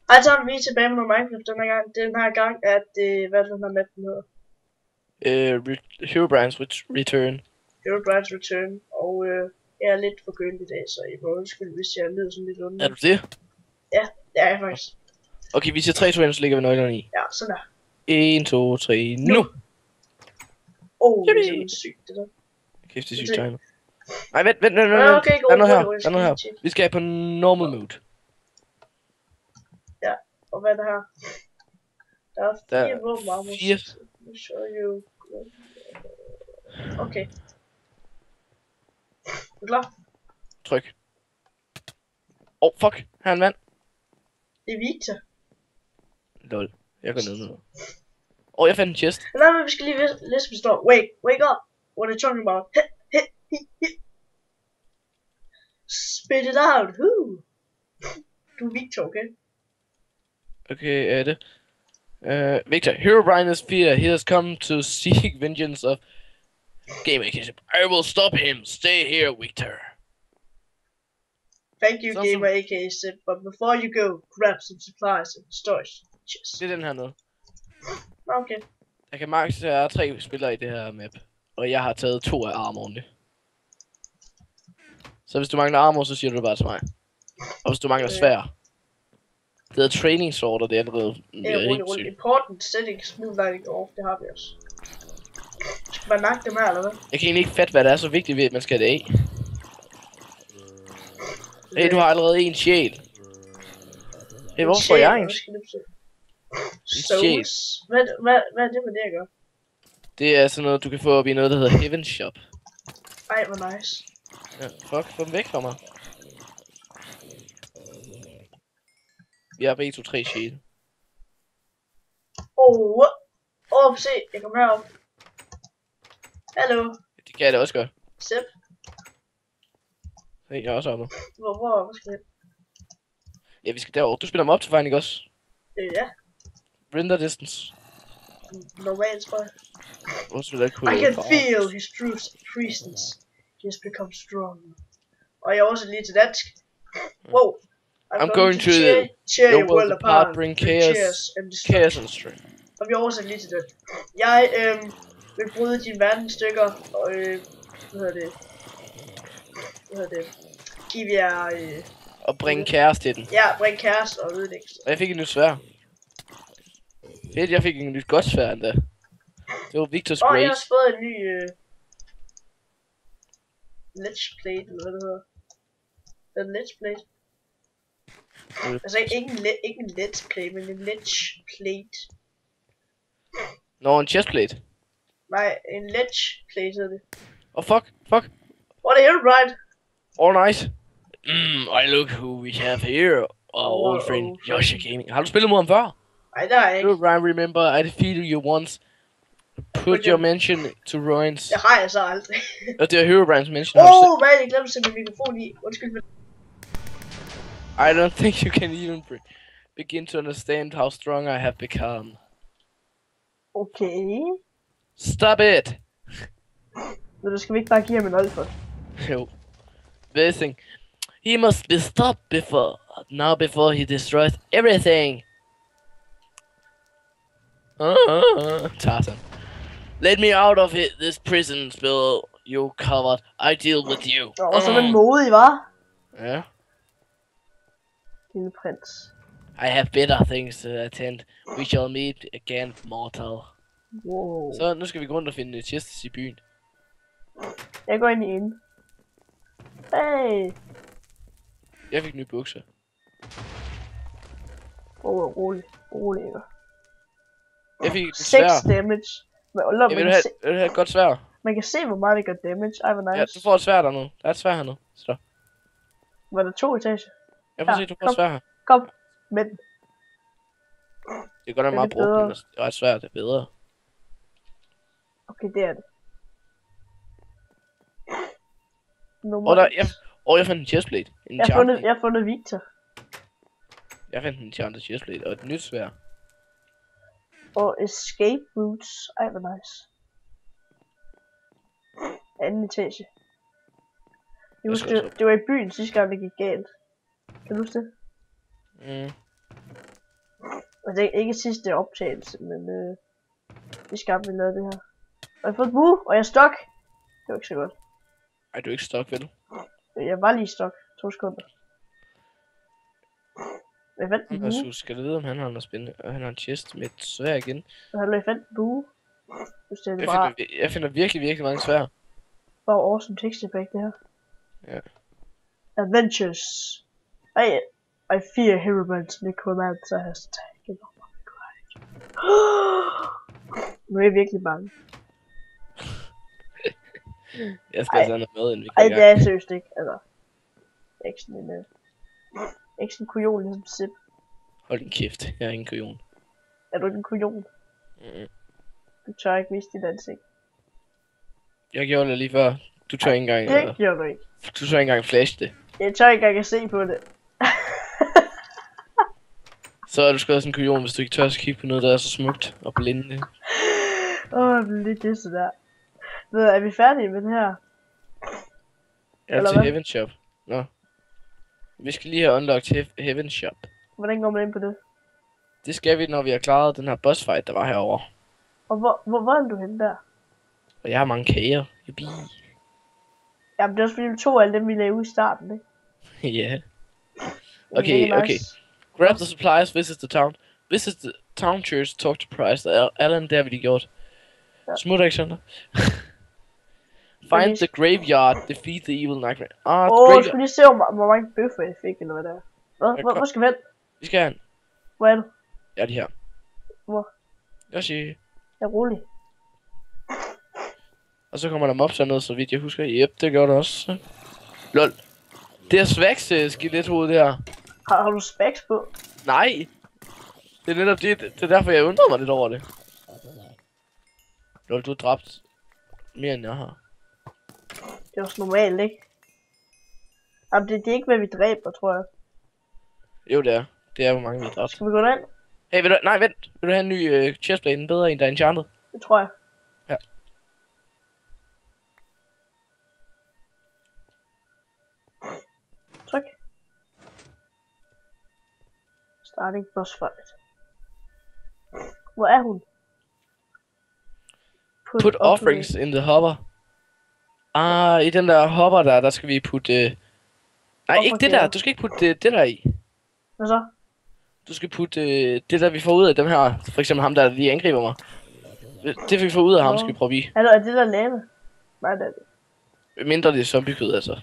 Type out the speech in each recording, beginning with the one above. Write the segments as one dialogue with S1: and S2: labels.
S1: Ej, så er vi tilbage med Minecraft den her gang, at, hvad den her map hedder?
S2: Herobrine's Return.
S1: Herobrine's Return, og jeg er lidt forkølet i dag, så I må undskylde, hvis jeg lyder sådan lidt ondt.
S2: Er du det?
S1: Ja, det er jeg faktisk.
S2: Okay, vi siger 3, 2, 1, så lægger vi nøglerne i.
S1: Ja, sådan der.
S2: 1, 2, 3, nu!
S1: Det er simpelthen sygt, det der.
S2: Kæft, det er sygt timet. Nej, vent.
S1: Okay,
S2: Der er noget her. Vi skal på normal mode.
S1: Ja, og hvad er det her? Der er 4 våben.
S2: 4.
S1: Okay. Er du klar?
S2: Tryk. Fuck. Her er en vand.
S1: Det er Victor.
S2: Lol. Jeg går ned nu. Jeg fandt en chest.
S1: Nej, men vi skal lige læse, hvad står. Wake up. What are you talking about? Spit it out. Du er Victor, okay?
S2: Okay, er det? Victor, Herobrine is fear. He has come to seek vengeance of Game Academy. I will stop him. Stay here, Victor.
S1: Thank you, Gamer aka Sip, but before you go, grab some supplies and storage chest.
S2: Det er den her noget.
S1: Okay.
S2: Jeg kan max, der er 3 spillere i det her map. Og jeg har taget 2 af armorne. Så hvis du mangler armor, så siger du det bare til mig. Og hvis du mangler svær. Det hedder training sword, og det er allerede
S1: rolig. Important settings, smooth lighting off, det har vi også. Skal man nakke dem her, eller hvad?
S2: Jeg kan egentlig ikke fatte, hvad det er så vigtigt ved, at man skal have det af. Hey, du har allerede en sjæl. Hey, hvorfor får jeg en?
S1: Souls? Hvad er det med det, jeg gør?
S2: Det er sådan noget, du kan få op i noget, der hedder Heaven Shop.
S1: Ej, hvor nice.
S2: Ja, fuck, få dem væk fra mig. Vi har begge 2, 3 sjæle.
S1: Se, jeg kommer herop. Hallo.
S2: Det kan jeg da også gøre.
S1: Sip.
S2: Hey, jeg er også oppe.
S1: Hvor skal jeg?
S2: Ja, vi skal derover. Du spiller mig op til vejen, ikke også?
S1: Ja.
S2: Render distance.
S1: Normalt, tror jeg.
S2: Hvor spiller jeg
S1: I can feel his true presence. He has become strong. Og jeg er også lige til dansk. Wow.
S2: I'm going to
S1: cheer you well apart,
S2: bring chaos and strength.
S1: Og vi oversat lige til det. Jeg vil bryde din verden i stykker, og hvad hedder det? Give jer
S2: og bringe kaos til den.
S1: Ja, bring kaos og ødelæggelse.
S2: Og jeg fik en nyt sværd. Fedt, jeg fik en nyt godt sværd endda. Det var Victor's Grace.
S1: Jeg har også fået en ny ledge plate, eller hvad det hedder. En ledge plate. Altså ikke en ledge plate, men en ledge plate.
S2: Nå, en chest plate.
S1: Nej, en ledge plate hedder det.
S2: Fuck.
S1: What are you, right?
S2: All nice. I look who we have here. Our old friend, Yoshi Gaming. Har du spillet mod ham før?
S1: Nej, det har jeg ikke.
S2: Remember, I defeated you once. Put your mention to ruins.
S1: Det har jeg så aldrig.
S2: Og det er Herobrine's mention.
S1: Hvad er det? Jeg glemte at sætte min mikrofon i. Undskyld.
S2: I don't think you can even begin to understand how strong I have become.
S1: Okay.
S2: Stop it!
S1: Men du skal vi ikke bare give ham en alfa?
S2: Jo. Basing. He must be stopped before he destroys everything. Tarzan. Let me out of this prison, Spill. You covered. I deal with you.
S1: Og så den modig, hva'?
S2: Ja.
S1: Lille prins.
S2: I have better things to attend. We shall meet again, mortal.
S1: Wow.
S2: Så nu skal vi gå rundt og finde chests i byen.
S1: Jeg går ind i en. Hey.
S2: Jeg fik nye bukser.
S1: Rolig.
S2: Jeg fik et
S1: 6
S2: svær.
S1: damage.
S2: Jeg vil du have et godt svær?
S1: Man kan se hvor meget det gør damage. Ej, hvor nice.
S2: Ja, du får et svær dernede. Der er et svær hernede. Så.
S1: Var der 2 etager?
S2: Jeg får se, du får et svær her.
S1: Kom. Men.
S2: Det er godt nok meget brugt, men det er ret svært. Det er bedre.
S1: Okay, det er det.
S2: Jeg fandt en chestplate.
S1: Jeg har fundet Victor.
S2: Jeg fandt en enchanted chestplate og et nyt sværd.
S1: Og escape routes. Ej, hvor nice. Anden etage. Jeg husker, det var i byen sidste gang, det gik galt. Kan du huske det? det er ikke sidste optagelse, men vi skal vi lave det her. Og jeg har fået et bue, og jeg er stok. Det var ikke så godt.
S2: Ej, du er ikke stok, vel?
S1: Jeg var lige stok. 2 sekunder. Jeg fandt en bue.
S2: Jeg skal du vide, om han har noget spændende. Og han har en chest med et svær igen.
S1: Jeg fandt en bue. Det bare...
S2: Jeg finder virkelig mange svær.
S1: Bare awesome text effect, det her.
S2: Ja.
S1: Adventures. I fear Herobrine Necromancer has taken over my grind. Nu er jeg virkelig bange.
S2: Jeg skal altså have noget med, inden vi
S1: Ej, det er seriøst ikke. Altså, ikke sådan en, ikke sådan en kujon ligesom Zip.
S2: Hold din kæft, jeg er ingen kujon.
S1: Er du ikke en kujon? Du tør ikke vise dit ansigt.
S2: Jeg gjorde det lige før. Du tør ikke engang...
S1: Det gjorde du ikke.
S2: Du tør ikke engang flash det.
S1: Jeg tør ikke engang at se på det.
S2: Så er du sgu også en kujon, hvis du ikke tør at kigge på noget, der er så smukt og blindende.
S1: Jeg bliver lidt disset der. Er vi færdige med det her?
S2: Ja, til Heaven Shop. Nå. Vi skal lige have unlocked Heaven Shop.
S1: Hvordan går man ind på det?
S2: Det skal vi, når vi har klaret den her boss fight, der var herovre.
S1: Og hvor er du henne der?
S2: Og jeg har mange kager. Jubi.
S1: Jamen det er også fordi, du tog alle dem, vi lagde ud i starten, ikke?
S2: Ja. Okay. Grab the supplies, visit the town. Visit the town church, talk to Price. Allan, det har vi lige gjort.
S1: Ja.
S2: Smut, Alexander. Find the graveyard, defeat the evil nightmare.
S1: Du skulle lige se, hvor mange bøffer jeg fik, eller hvad der er. Hvor skal vi hen?
S2: Vi skal hen.
S1: Hvor er du?
S2: Ja, de her.
S1: Hvor?
S2: Jeg siger.
S1: Jeg er rolig.
S2: Og så kommer der mobs hernede, så vidt jeg husker. Yep, det gør det også. Lol. Det er Svax skelethoved, det her.
S1: Har du specs på?
S2: Nej. Det er netop det er derfor, jeg undrer mig lidt over det. Lol, du har dræbt mere, end jeg har.
S1: Det er også normalt, ikke? Jamen, det er ikke, hvad vi dræber, tror jeg.
S2: Jo, det er. Det er, hvor mange vi har dræbt.
S1: Skal vi gå derind?
S2: Hey, nej, vent. Vil du have en ny chestplate? En bedre en, der er enchanted?
S1: Det tror jeg.
S2: Ja.
S1: Tryk. Starting boss fight. Hvor er hun?
S2: Put offerings in the hopper. I den der hopper der skal vi putte... Nej, ikke det der. Du skal ikke putte det der i.
S1: Hvad så? Du
S2: skal putte det der vi får ud af dem her. For eksempel ham der lige angriber mig. Det vi får ud af ham skal vi prøve i.
S1: Er det der lave? Nej, det er det.
S2: Mindre det er zombiekød, altså.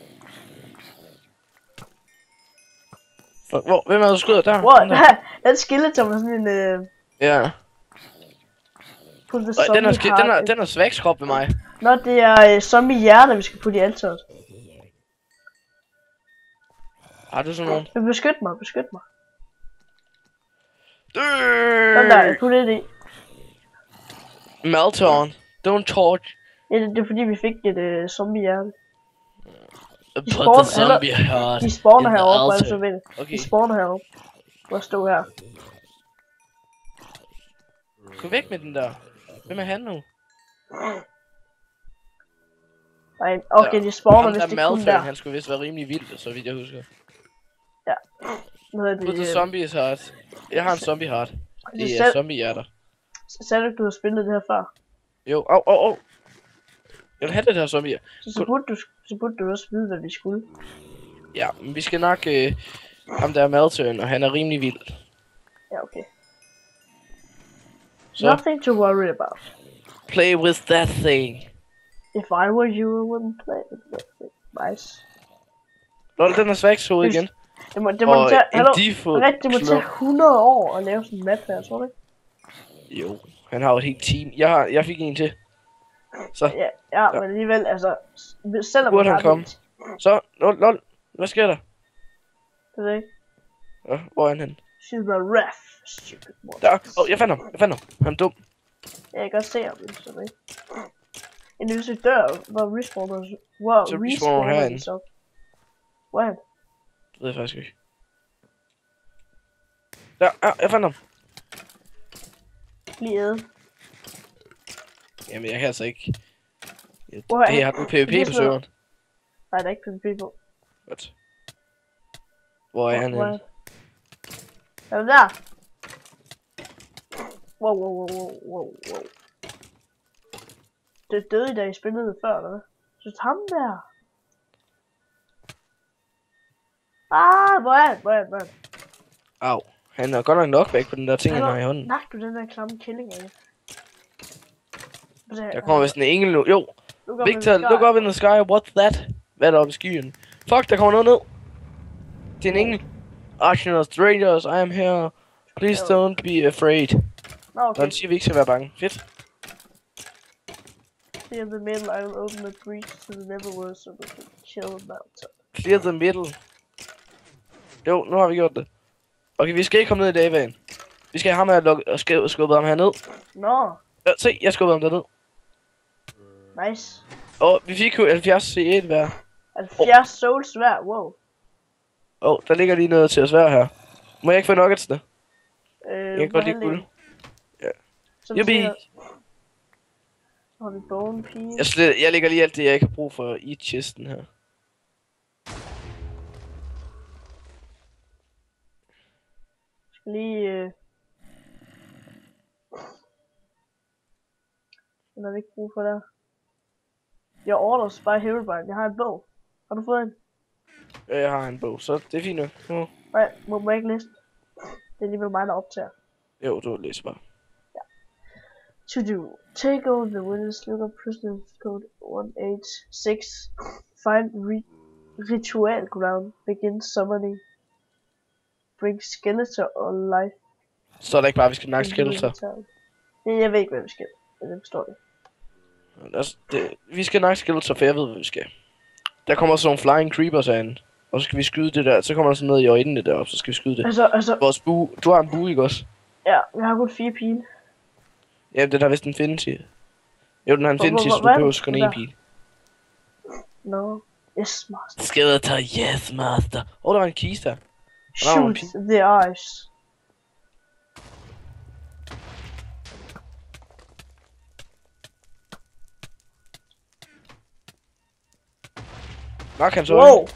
S2: Hvem er der skyder der?
S1: Wow, den skeleton med sådan en...
S2: Ja. Den er svagskrop ved mig.
S1: Nå, det er zombie hjerte, vi skal putte i alteret.
S2: Har du sådan nogen?
S1: Beskyt mig. Sådan der, jeg putter det i.
S2: Melton. Don't torch.
S1: Ja, det er fordi vi fik et zombie hjerte.
S2: De
S1: spawner heroppe, hvad så ved. De spawner heroppe. Hvor stå her.
S2: Gå væk med den der. Hvem er han nu?
S1: Nej, okay, de spawner hvis det kun der.
S2: Han skulle vist være rimelig vild, så vidt jeg husker.
S1: Ja. Hvad hedder det?
S2: Put the zombies heart. Jeg har en zombie heart. Det er zombie hjerter.
S1: Sagde du ikke, du har spillet det her før?
S2: Jo, au. Jeg vil have det her zombie.
S1: Så burde du også vide, hvad vi skulle.
S2: Ja, men vi skal nok... ham der er Malturn, og han er rimelig vild.
S1: Ja, okay.
S2: Så.
S1: Nothing to worry about.
S2: Play with that thing.
S1: If I were you, I wouldn't play with that thing. Nice.
S2: Lol, den er svagshoved igen.
S1: Det må tage 100 år at lave sådan en map her, tror du ikke?
S2: Jo, han har jo et helt team. Jeg fik en til. Så.
S1: Ja, men alligevel, altså... Selvom
S2: burde han komme. Så, lol. Hvad sker der?
S1: Det er ikke.
S2: Ja, hvor er han henne?
S1: She's my ref. Stupid monster.
S2: Der. Jeg fandt ham. Han er dum.
S1: Jeg kan godt se ham, så ikke. En lille dør, hvor respawner... Wow,
S2: så respawner herinde.
S1: Hvor er han?
S2: Det ved jeg faktisk ikke. Der, jeg fandt ham.
S1: Lige æde.
S2: Jamen, jeg kan altså ikke... Hey, har du PvP på serveren?
S1: Nej, der er ikke PvP på.
S2: Godt. Hvor er han henne?
S1: Er du der? Wow. Det døde I da I spillede før, eller hvad? Så ham der. Hvor er han?
S2: Au. Han er godt nok knockback på den der ting, han har i hånden.
S1: Nak du den der klamme killing af.
S2: Der kommer vist en engel nu. Jo. Victor, look up in the sky. What's that? Hvad er der oppe i skyen? Fuck, der kommer noget ned. Det er en engel. Arsenal strangers, I am here. Please don't be afraid.
S1: Okay.
S2: Den siger vi ikke skal være bange. Fedt.
S1: Clear the middle, I will open the breach to the netherworld so we can kill the mountain.
S2: Clear the middle. Jo, nu har vi gjort det. Okay, vi skal ikke komme ned i dagvagen. Vi skal have ham her og skubbe ham herned.
S1: Nå.
S2: Ja, se, jeg skubbede ham derned.
S1: Nice.
S2: Og vi fik jo 70 C1 hver.
S1: 70 souls hver, wow.
S2: Der ligger lige noget til os hver her. Må jeg ikke få nuggets der? Jeg kan godt lide guld. Ja. Jubi!
S1: Så har vi bone piece.
S2: Jeg lægger lige alt det, jeg ikke har brug for i chesten her.
S1: Skal lige... Den har vi ikke brug for der. Jeg orders by Herobrine. Jeg har en bog. Har du fået en?
S2: Ja, jeg har en bog, så det er fint nok. Ja.
S1: Nej, må jeg ikke læse den? Det er alligevel mig, der optager.
S2: Jo, du læser bare.
S1: Ja. To do. Take over the winners. Look up prisoner code 186. Find ritual ground. Begin summoning. Bring Skeletor or life.
S2: Så er der ikke bare, at vi skal nakke Skeletor.
S1: Jeg ved ikke, hvad vi skal. Jeg forstår det.
S2: Vi skal nakke Skeletor, for jeg ved, hvad vi skal. Der kommer sådan nogle flying creepers herinde. Og så skal vi skyde det der. Så kommer der sådan noget i øjnene deroppe, så skal vi skyde det.
S1: Altså...
S2: Vores bue. Du har en bue, ikke også?
S1: Ja, jeg har kun 4 pile.
S2: Ja, den har vist en finity. Jo, den har en finity, så du behøver kun en pile.
S1: No. Yes, master.
S2: Skeletor, yes, master. Der var en kiste her.
S1: Shoot the eyes.
S2: Nok han så.
S1: Wow.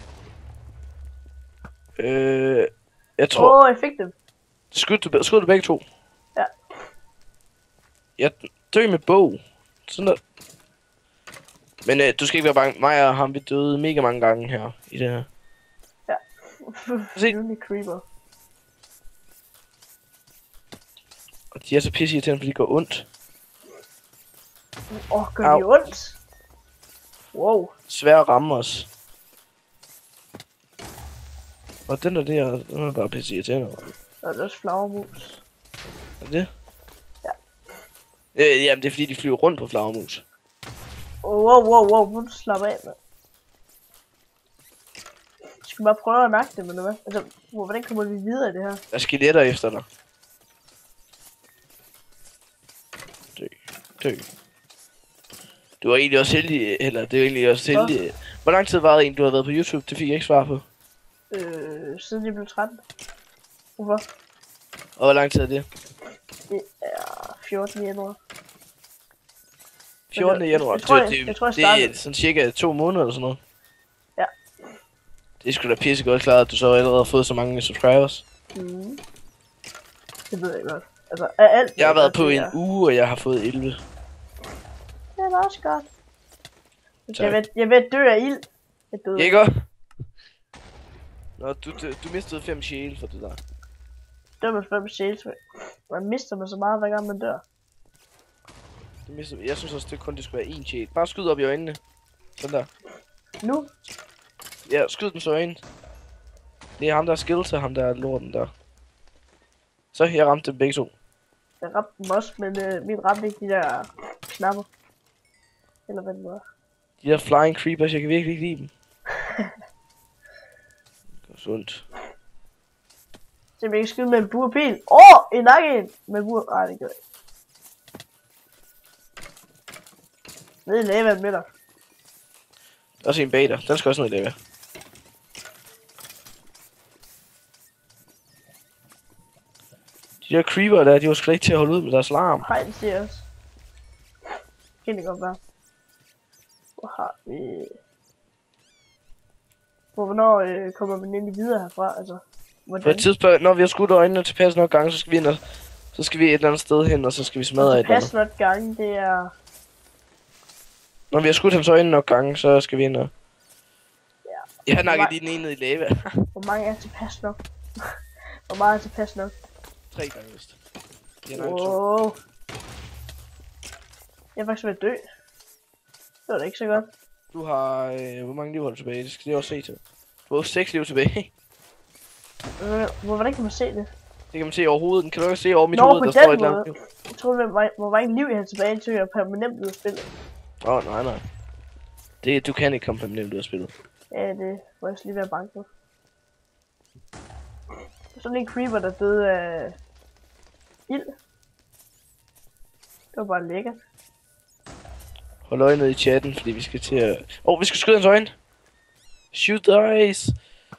S2: Jeg tror...
S1: jeg fik dem.
S2: Skød du begge to?
S1: Ja.
S2: Jeg døde med bog. Sådan der. Men du skal ikke være bange. Mig og ham, vi døde mega mange gange her i det her.
S1: Ja.
S2: Se.
S1: Creeper.
S2: Og de er så pisse til, fordi de går ondt.
S1: Gør de ondt? Wow.
S2: Svær at ramme os. Og den er bare pisse irriterende.
S1: Og der er også flagermus.
S2: Er det?
S1: Ja.
S2: Jamen det er fordi de flyver rundt på flagermus.
S1: Wow, må du slappe af, mand. Skal bare prøve at nakke dem, eller hvad? Altså, hvordan kommer vi videre i det her?
S2: Der er skeletter efter dig. Dø. Du er egentlig også heldig, eller det er egentlig også heldig. Hvor lang tid var det egentlig, du har været på YouTube? Det fik jeg ikke svar på.
S1: Siden jeg blev 13. Hvorfor?
S2: Og hvor lang tid er det?
S1: Det er 14. januar.
S2: 14. januar? Det er sådan cirka 2 måneder eller sådan noget.
S1: Ja.
S2: Det er sgu da pisse godt klart, at du så allerede har fået så mange subscribers.
S1: Mm. Det ved jeg godt. Altså, alt
S2: jeg har været på en uge, og jeg har fået 11.
S1: Det er da også godt. Jeg ved dø af ild. Jeg døde.
S2: Ikke? Nå, du mistede 5 sjæle for det der.
S1: Dør med 5 sjæle. Man mister man så meget, hver gang man dør.
S2: Jeg synes også, det kun skulle være 1 sjæl. Bare skyd op i øjnene. Sådan der.
S1: Nu?
S2: Ja, skyd den så i øjnene. Det er ham, der er Skeletor, ham der er lorten der. Så, jeg ramte dem begge to.
S1: Jeg ramte dem også, men min ramte ikke de der knapper. Eller hvad det var.
S2: De der flying creepers, jeg kan virkelig ikke lide dem. Det er sundt.
S1: Så vi kan skyde med en burpil. En nakke med bur. Nej, det gør jeg ikke. Nede i lavaen med dig.
S2: Der er også en bag dig. Den skal også ned i lava. De der creeper der, de var sgu ikke til at holde ud med deres larm.
S1: Nej, det siger jeg også. Kan det godt være. Hvor har vi... Hvornår kommer man egentlig videre herfra, altså?
S2: På et tidspunkt, når vi har skudt øjnene tilpas nok gange, så skal vi ind og Så skal vi et eller andet sted hen, og så skal vi smadre et eller andet.
S1: Pas nok gange, det er...
S2: Når vi har skudt hans øjne nok gange, så skal vi ind og...
S1: Ja.
S2: Jeg har nakket lige den ene ned i lava.
S1: Hvor mange er tilpas nok? Hvor meget er tilpas nok?
S2: 3 gange vist.
S1: Wow. Jeg er faktisk ved at dø. Det var da ikke så godt.
S2: Du har... hvor mange liv har du tilbage? Det skal jeg også se til. Du har 6 liv tilbage.
S1: Hvordan kan man se det?
S2: Det kan man se over hovedet. Kan du også se over mit
S1: Nå,
S2: hoved, der står et eller andet?
S1: Jeg troede, hvor mange liv jeg havde tilbage, til jeg permanent ud af spillet.
S2: Nej. Du kan ikke komme permanent ud af spillet.
S1: Ja, det må jeg lige være bange for. Sådan en creeper, der døde af ild. Det var bare lækkert.
S2: Hold øje ned i chatten, fordi vi skal til at... vi skal skyde hans øjne! Shoot the eyes!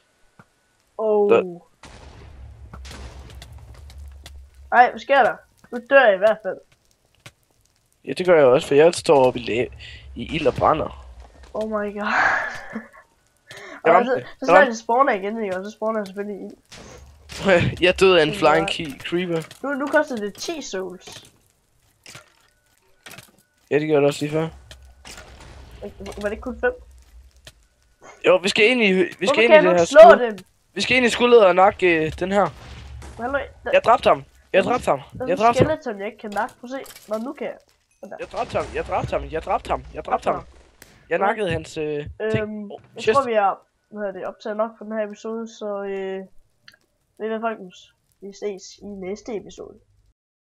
S1: Ej, hvad sker der? Nu dør jeg i hvert fald.
S2: Ja, det gør jeg også, for jeg står oppe i ild og brænder.
S1: Oh my god. Og så snart det spawner igen, ikke? Og så spawner jeg selvfølgelig i ild.
S2: Jeg døde af en flying creeper.
S1: Nu koster det 10 souls.
S2: Ja, det gør det også lige før.
S1: Var det ikke kun 5?
S2: Jo, vi skal ind i det her
S1: skud.
S2: Vi skal ind i skuddet og nakke den her. Jeg dræbte ham. Jeg dræbte ham.
S1: Skeleton, jeg ikke kan nakke. Prøv at se. Nå, nu kan jeg.
S2: Jeg dræbte ham. Jeg nakkede hans ting.
S1: Jeg tror, vi har optaget nok for den her episode, så... det er folkens. Vi ses i næste episode.